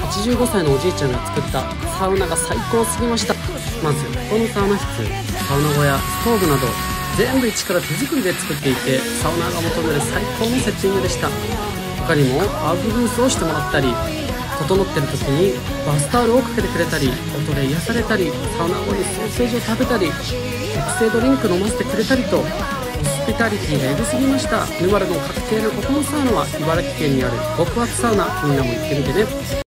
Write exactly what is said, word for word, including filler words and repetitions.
ちじゅうごさいのおじいちゃんが作ったサウナが最高すぎました。まずこのサウナ室、サウナ小屋、ストーブなど全部一から手作りで作っていて、サウナーが求める最高のセッティングでした。他にもアウフグースをしてもらったり、整ってる時にバスタオルをかけてくれたり、音で癒されたり、サウナ後にソーセージを食べたり、特製ドリンク飲ませてくれたりと、ホスピタリティがエグすぎました。ヌバルの確定のここのサウナは茨城県にある極厚サウナ、みんなも行ってみてね。